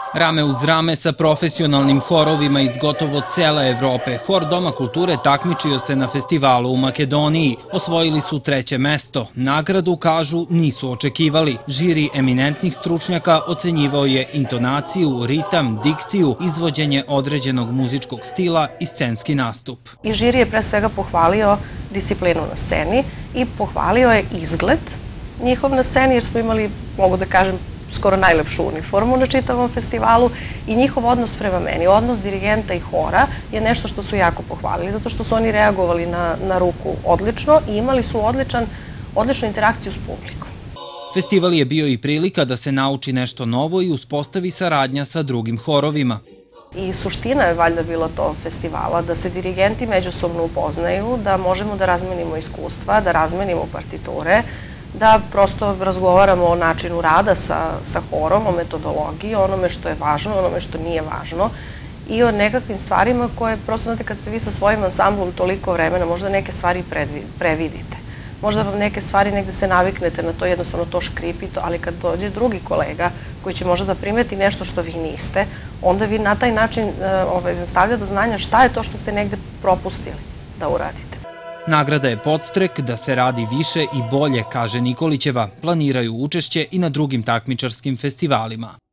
Rame uz rame sa profesionalnim horovima iz gotovo cele Evrope, Hor Doma kulture takmičio se na festivalu u Makedoniji. Osvojili su 3. mesto. Nagradu, kažu, nisu očekivali. Žiri eminentnih stručnjaka ocenjivao je intonaciju, ritam, dikciju, izvođenje određenog muzičkog stila i scenski nastup. I žiri je pre svega pohvalio disciplinu na sceni i pohvalio je izgled njihov na sceni, jer smo imali, mogu da kažem, skoro najlepšu uniformu na čitavom festivalu i njihov odnos prema meni, odnos dirigenta i hora je nešto što su jako pohvalili, zato što su oni reagovali na ruku odlično i imali su odličnu interakciju s publikom. Festival je bio i prilika da se nauči nešto novo i uspostavi saradnja sa drugim horovima. I suština je valjda bila to festivala, da se dirigenti međusobno upoznaju, da možemo da razmenimo iskustva, da razmenimo partiture, da prosto razgovaramo o načinu rada sa horom, o metodologiji, o onome što je važno, o onome što nije važno i o nekakvim stvarima koje prosto, znate, kad ste vi sa svojim ansamblom toliko vremena, možda neke stvari previdite. Možda vam neke stvari negde se naviknete na to, jednostavno to škripi, ali kad dođe drugi kolega koji će možda da primeti nešto što vi niste, onda vi na taj način stavlja do znanja šta je to što ste negde propustili da uradite. Nagrada je podstrek da se radi više i bolje, kaže Nikolićeva. Planiraju učešće i na drugim takmičarskim festivalima.